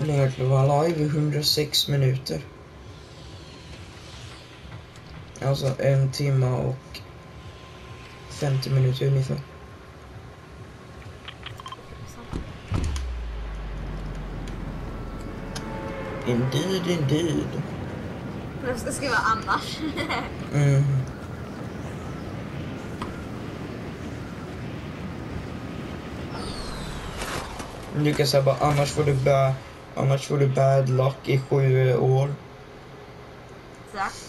vill egentligen vara live i 106 minuter. Alltså 1 timme och 50 minuter ungefär. Indeed. Jag ska skriva annars. Du kan säga bara annars får du bad luck i 7 år. Exakt.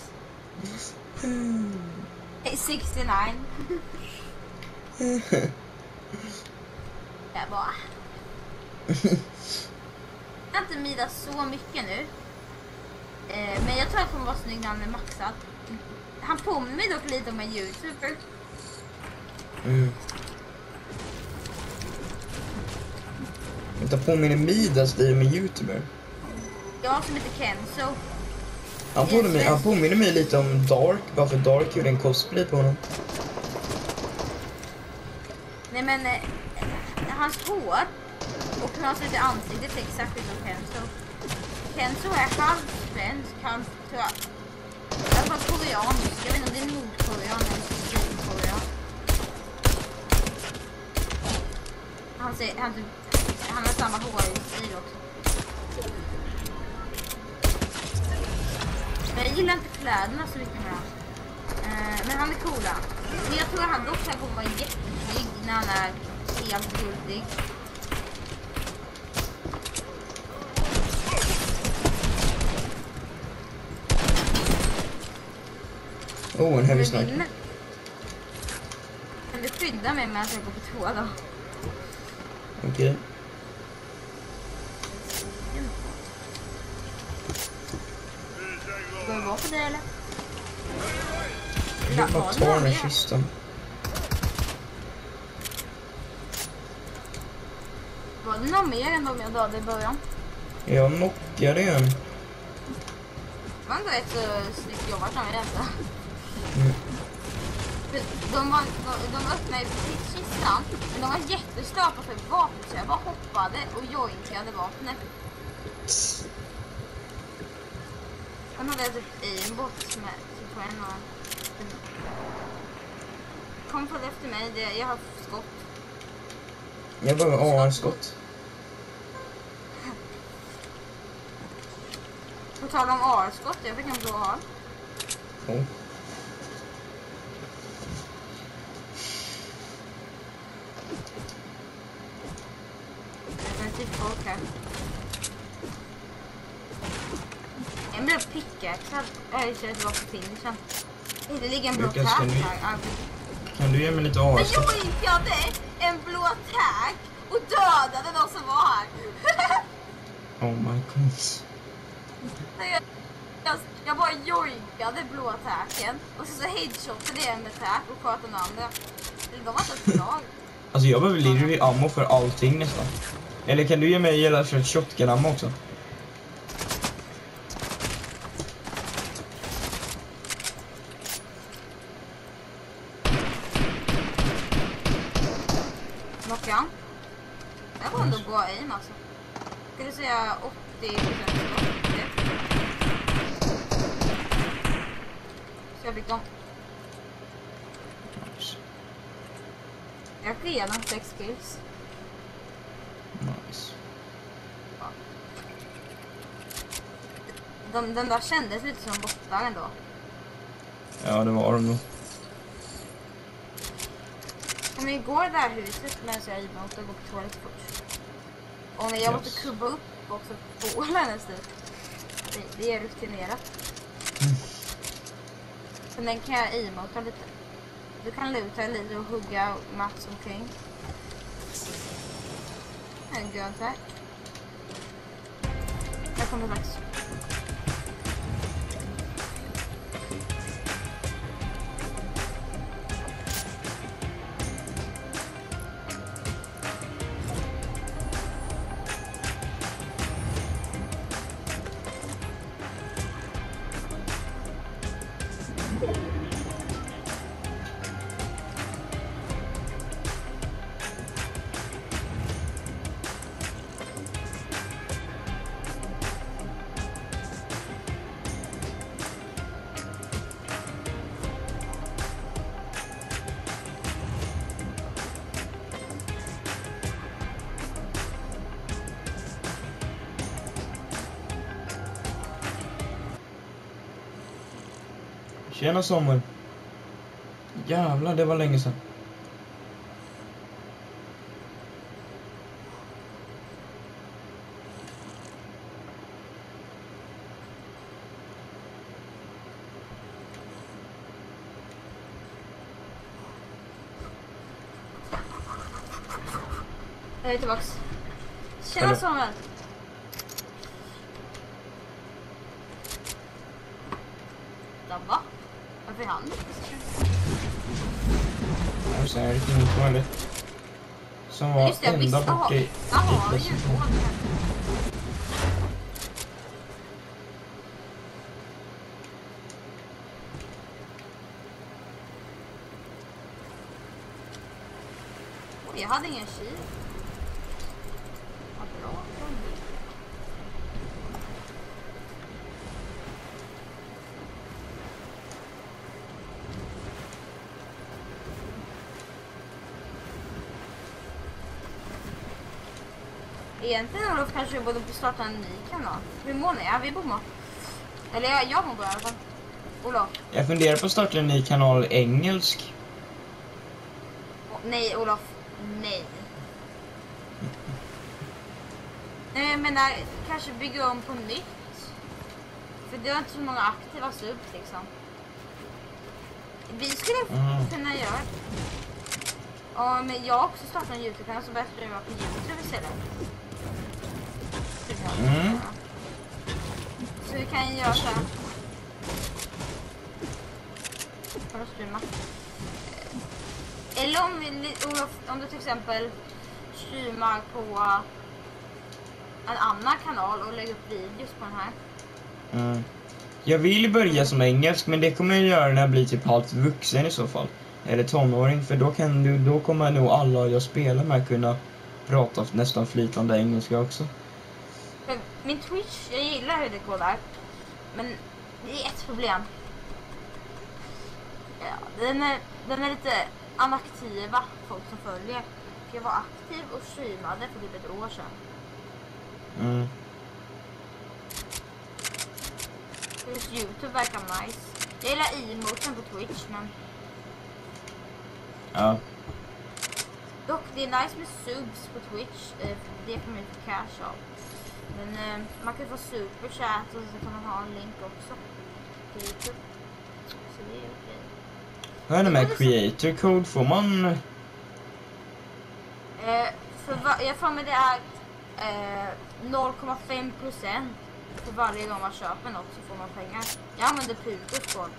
69. Jag bara. Jag har inte midat så mycket nu. Men jag tror att han kommer vara snygg när han är maxad. Han påminner mig dock lite om en YouTuber. Vänta, påminner Midas dig om en YouTuber? Ja, som heter Kenzo. Han påminner mig lite om Dark, bara för Dark gjorde en cosplay på honom. Nej men, hans hår och hur han ser ut i ansiktet är exakt som Kenzo. Kenzo är halv svensk, halv tror jag. Jag var koreansk, jag vet inte om det är Nordkorean eller Sydkorean. Han har samma hårstil också. Men jag gillar inte kläderna så mycket med han. Men han är coola. Men jag tror att han dock kommer vara jättesnygg när han är helt guldig. En heavy sniper. Kan du skydda mig med att jag går på toa då? Okej. Ska det vara för dig eller? Jag vill bara ta den här kistan. Var det någon mer än de jag dödade i början? Jag knockade en. Man går ett så snyggt jobbat av mig detta. De öppnade kistan, men de var jättestarka för vapen så jag bara hoppade och joinkade vapnet. Han hade typ aimbot som är typ på en och kom på det efter mig, jag har skott. Jag behöver AR-skott. På tal om AR-skott, jag fick en blå AR. Folk här. Jag blev pickaxad. Jag kände att det var på finishen. Det ligger en blå tag här. Kan du ge mig lite AR? Men jag hittade en blå tag och dödade de som var här. Oh my god. Jag bara joinkade blå taggen och så headshotade det med tag och sköt den andra. De var inte ett slag. Alltså jag behöver literally ammo för allting nästan. Eller kan du ge mig hela för ett shotgun-ammo också? Knockan. Det var ändå bra aim alltså. Ska du säga 80%? Så jag fick dem. Jag har redan 6 kills. Nice. Den där kändes lite som bottar ändå. Ja, det var de nog. Om vi går det där huset medan jag är emot och går på toaletten först. Och jag måste kubba upp också på nästan. Det är rutinerat. Så den kan jag emota lite. Du kan luta lite och hugga Mats omkring. En grön tack. Jag kommer faktiskt. Tjena Samuel. Jävlar, det var länge sedan. Jag är tillbaks. Tjena Hallå. Samuel. Va? Varför är han? Jag säger riktigt inte vad det. Som var Just det, visst. ända bort i... Jaha, ju på. Jag hade ingen kil. Vad bra. Egentligen Olof kanske vi borde starta en ny kanal. Hur mår ni? Ja, vi bor med. Eller jag mår bra i alla fall. Olof. Jag funderar på att starta en ny kanal engelsk. Nej, Olof. Nej. Nej, jag menar, kanske bygga om på nytt. För det är inte så många aktiva subs liksom. Vi skulle kunna göra. Ja, men jag har också startat en YouTube-kanal så börjar jag streama på YouTube istället. Så vi kan göra så här. För att streama. Eller om du till exempel streamar på en annan kanal och lägger upp videos på den här. Jag vill börja som engelsk, men det kommer jag göra när jag blir typ halvt vuxen i så fall. Eller tonåring, för då kommer nog alla jag spelar med kunna prata nästan flytande engelska också. För min Twitch, jag gillar hur det går där. Men det är ett problem. Ja, den är lite inaktiva folk som följer. Jag var aktiv och streamade för typ ett år sedan. Just YouTube verkar nice. Jag gillar emoten på Twitch, men... Ja. Dock, det är nice med subs på Twitch. Det får man inte cash av. Men man kan få superchat och så kan man ha en link också till YouTube. Så det är okej. Vad är det med creator code? Får man... Jag får med det är 0,5% för varje gång man köper något så får man pengar. Jag använder Pukos kod.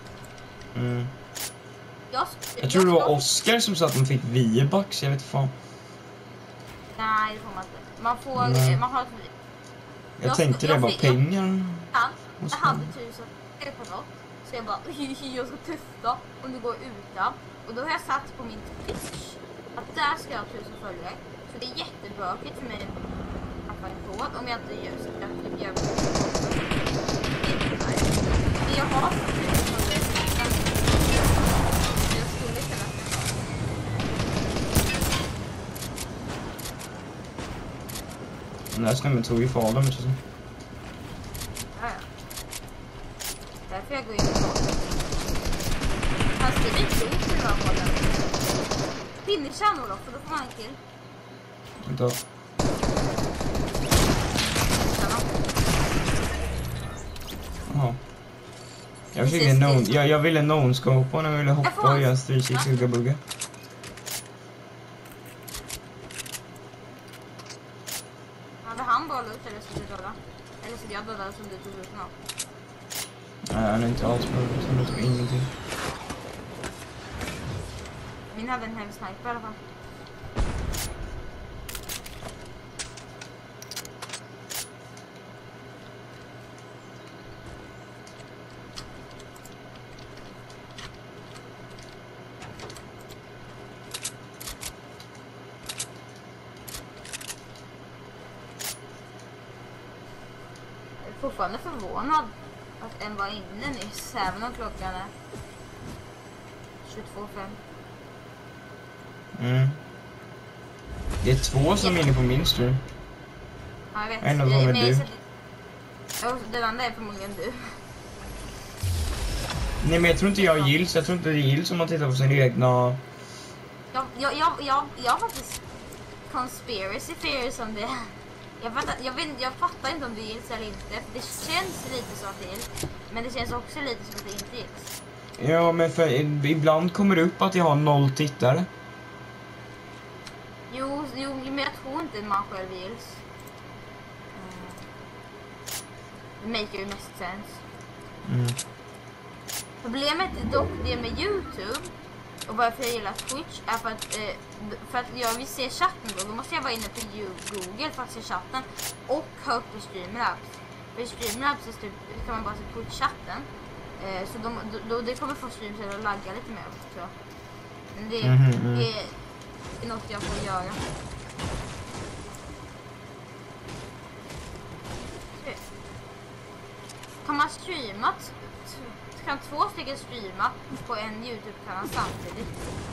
Jag tror det var Oscar som sa att man fick V-bucks, jag vet fan. Nej, det får man inte. Man får... Man har jag tänkte det var pengar. Jag hade 1000 på något. Så jag bara, jag ska testa om det går utan. Och då har jag satt på min Twitch att där ska jag ha 1000 följare. Så det är jättebökigt för mig att få en kod om jag inte gör så att jag gör det. Men jag har 1000 följare. Jag skulle kunna säga. Den här snömmen tog ju farlig med sig. Ja. Därför jag går in på han skriver inte ut hur man får den. Finishan då, för då får man en kill. Vänta. Jaha. Jag ville non-scope när jag ville hoppa och göra en 360 ugga-bugga. Hade han bara ut eller skulle du döda? Eller skulle jag döda som du tog ut något? Nej, han är inte alls bra. Han tog ingenting. Min hade en hemsk sniper i alla fall. Jag är fortfarande förvånad att en var inne nyss, även om klockan är 22:05. Det är 2 som är inne på min stream. Ja, jag vet. En av dem är du. Den andra är förmodligen du. Nej, men jag tror inte jag gills. Jag tror inte det gills om man tittar på sin egna... Jag tror inte det gills om man tittar på sin egna... Jag har faktiskt conspiracy theories om det. Jag fattar inte om det gills eller inte. För det känns lite så att det gills. Men det känns också lite som att det inte gills. Ja, men för ibland kommer det upp att jag har 0 tittare. Jo, men jag tror inte man själv gills. Det make ju mest sense. Problemet är dock det med YouTube och varför jag gillar Twitch är för att jag vill se chatten då måste jag vara inne på Google för att se chatten och ha upp på Streamlabs. För i Streamlabs så kan man bara se Twitch-chatten. Så det kommer få streams att lagga lite mer, tror jag. Men det är något jag får göra. Kan man streama? Kan 2 stycken streama på en YouTube-kanal samtidigt?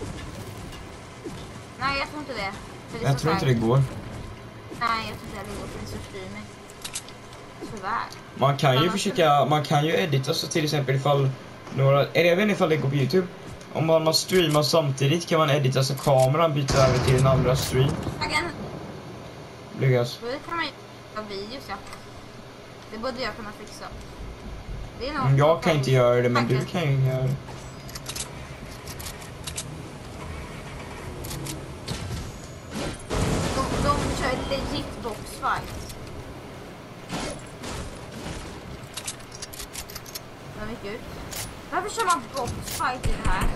Nej, jag tror inte det. Jag tror inte det går. Nej, jag tror inte det går för det är så streaming. Tyvärr. Man kan ju edita så till exempel ifall jag vet inte ifall det går på YouTube. Om man streamar samtidigt kan man edita så kameran byter över till en andra stream. Lyckas. Då kan man göra videos, ja. Det borde jag kunna fixa. Det är jag kan inte göra det, men du kan ju göra det. De kör legit boxfight. De gick ut. Varför kör man boxfight i det här?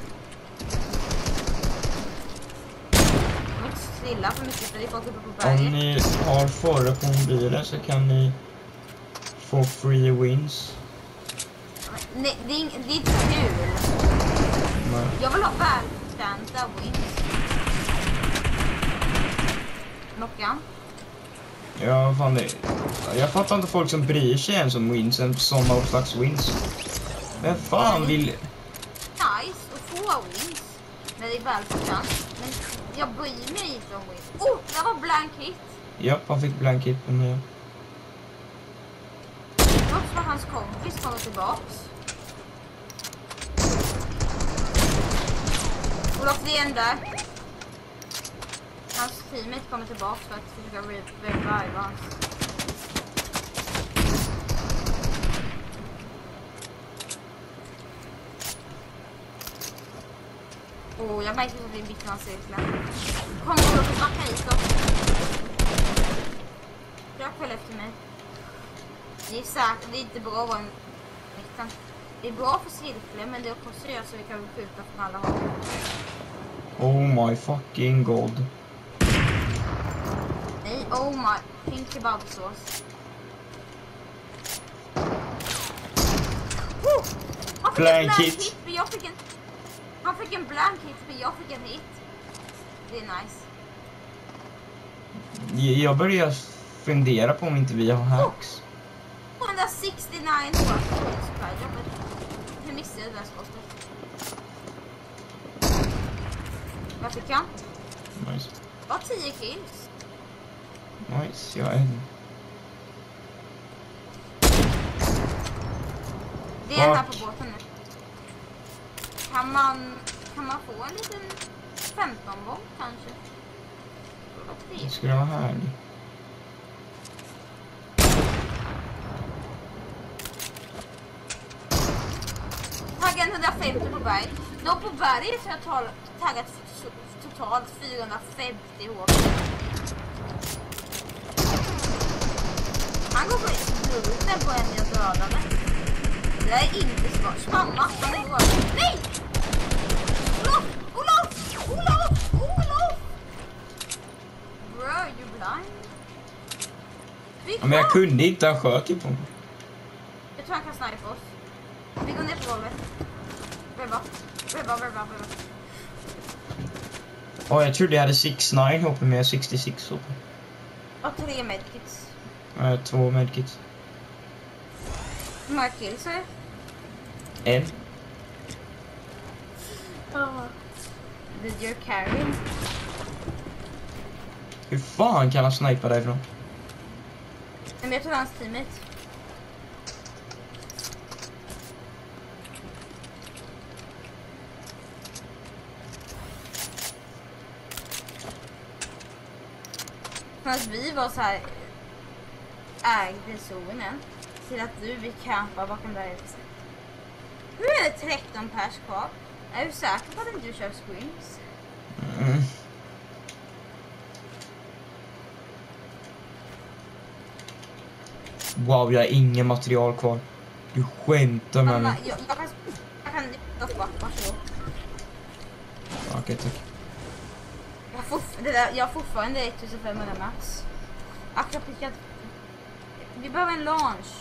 De är inte stilla för mycket för det är folk uppe på berget. Om ni har förra på mobilen så kan ni få free wins. Nej, det är inte kul. Nej. Jag vill ha välförtjänta wins. Nockan. Ja, fan det. Jag fattar inte folk som bryr sig ens om wins, en sådana slags wins. Men fan vill... Nice att få wins. Men det är välförtjänt. Men jag bryr mig inte om wins. Oh, det var blank hit. Ja, han fick blank hit, men ja. Trots att hans kompis kommer tillbaks. Olof, det är en där. Hans teammate kommer tillbaks för att försöka revive hans. Jag märker att det är en bit av cirkeln. Kom Olof, backa hit då. Jag följer efter mig. Det är säkert, det är inte bra att vara en mitten. Det är bra för cirkeln, men det är också så vi kan skjuta från alla håll. Oh my fucking god. Nej, oh my, pink kebabsås. Blank hit. Han fick en blank hit, men jag fick en hit. Det är nice. Jag börjar fundera på om inte vi har hacks. 169 hur missade jag det där skottet? Vad fick jag? Nice. Vad 10 kills? Nice, jag är... Det är här på båten nu. Kan man få en liten 15-bomb kanske? Det skulle vara härligt. Taggen 150 på berg. Då på berget så har jag taggat totalt 450 HP. Han går på exploden på en jag dödade. Det är inte svårt. Spamma, han är går. Nej! Olof! Bro, you blind? Ja, men jag kunde inte ha skjutit på mig. Jag tror han kan snipa oss. Vi går ner på golvet. Webba. Jag trodde jag hade 6-9 HP, men jag har 66 HP. Och 3 medkits. 2 medkits. Hur många kills är det? 1. Did you carry? Hur fan kan han snipa därifrån? Men jag tror hans teammate. Medan vi var så här ägde zonen till att vi campar bakom där ute. Hur är det 13 pers kvar? Är du säker på att inte du kör scrims? Mm. Wow, jag har ingen material kvar. Du skämtar med mig. Jag kan varsågod. Okej, tack. Jag har fortfarande 1500 max. Vi behöver en launch.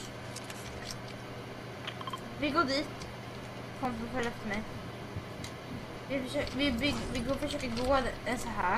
Vi går dit. Kom följ efter mig. Vi försöker gå en så här.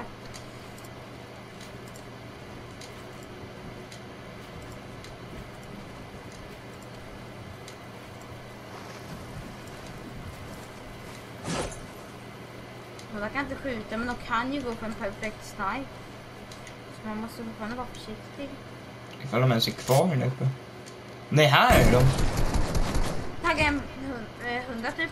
De kan inte skjuta, men de kan ju gå för en perfekt snipe. Så man måste fortfarande vara försiktig. Ifall de ens är kvar här uppe. Nej, här är de. Tagga en 100 typ.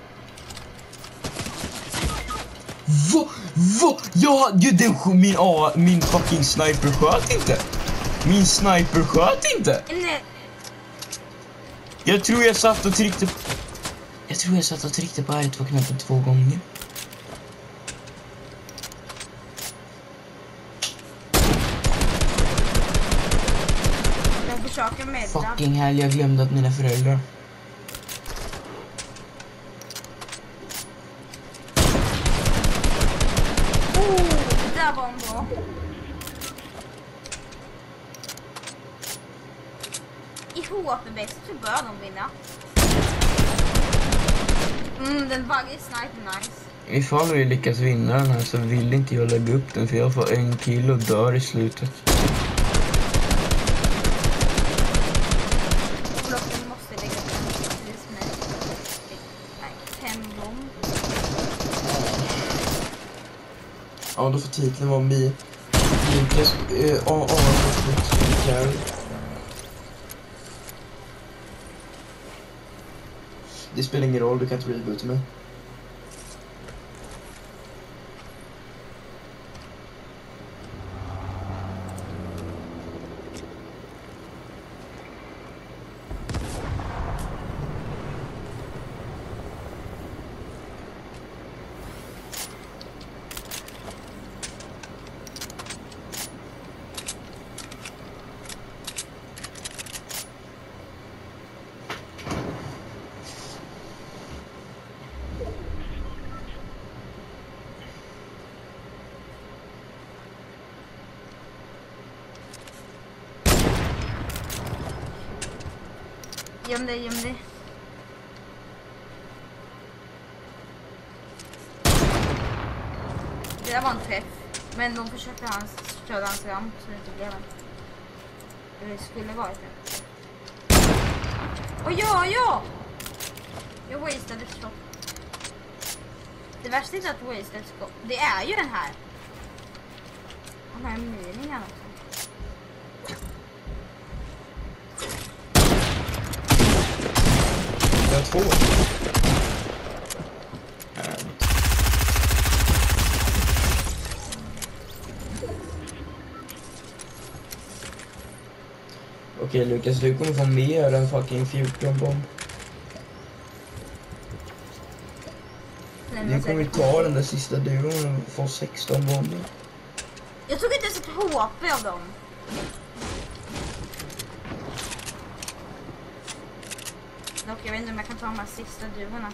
Va? Ja, min fucking sniper sköt inte. Min sniper sköt inte. Nej. Jag tror jag satt och tryckte på R2-knappen 2 gånger. Fucking hell, jag glömde att mina föräldrar. Där var en bra. I HP-bäst så bör de vinna. Den buggy sniper nice. Ifall vi lyckas vinna den här så vill inte jag lägga upp den, för jag får 1 kill och dör i slutet. Ja, då får titeln vara Miklas Det spelar ingen roll, du kan inte reboota mig. Göm dig. Det där var en träff. Men de försökte köra hans ramp så det inte blev en. Det skulle varit det. Och ja! Jag wastade ett shot. Det värsta är inte att waste ett skott. Det är ju den här. De här miningarna också. Jag har 2. Okej, Lukas, du kommer få mer än fucking 14 bomb. Du kommer ta den där sista duon och få 16 bomber. Jag tog inte ens ett HP av dem. Dock, jag vet inte om jag kan ta de här sista duvorna.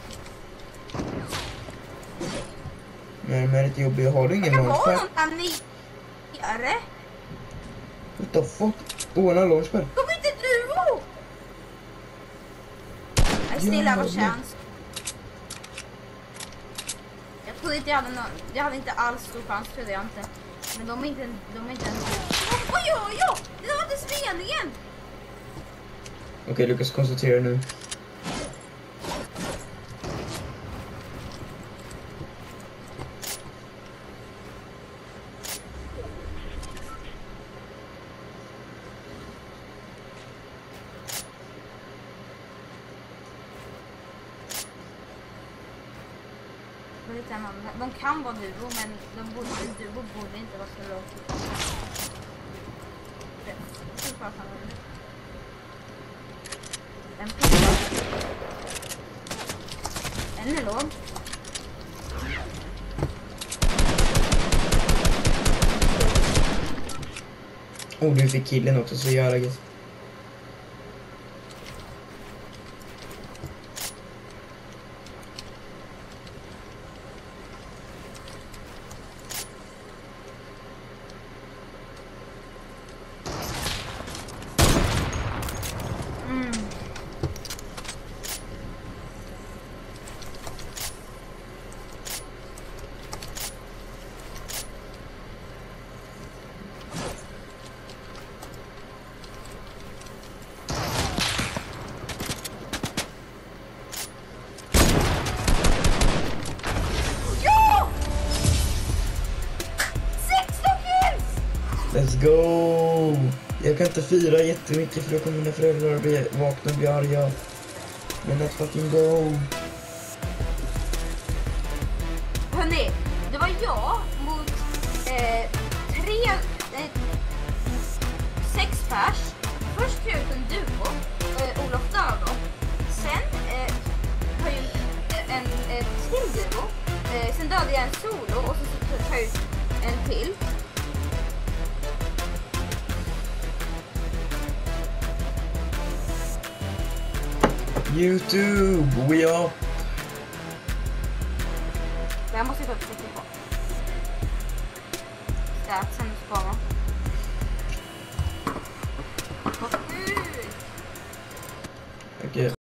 Men är det jobbigt? Har du ingen launchpad? Jag har någon nere. What the fuck? Ordna launchpad. Kom inte duo! I still have a chance. Jag trodde inte jag hade inte alls stor chans, trodde jag inte. Men de är inte ens... Oj! Det var inte meningen! Okej, Lukas, koncentrera nu. De kan vara duo, men duo borde inte vara så lågt. En pinne. En är låg. Oh, du fick killen också, så jävla gött. Let's go! Jag kan inte fira jättemycket för då kommer mina föräldrar bli vakna och bli arga. Men let's fucking go! Hörrni, det var jag mot 6 pers. Först tog jag ut en duo, Olof Dado. Sen har jag en till duo. Sen dödade jag en solo och så tar jag ut en till. YouTube, we up! Jag måste ta upp lite på. Statsen spara. Okej.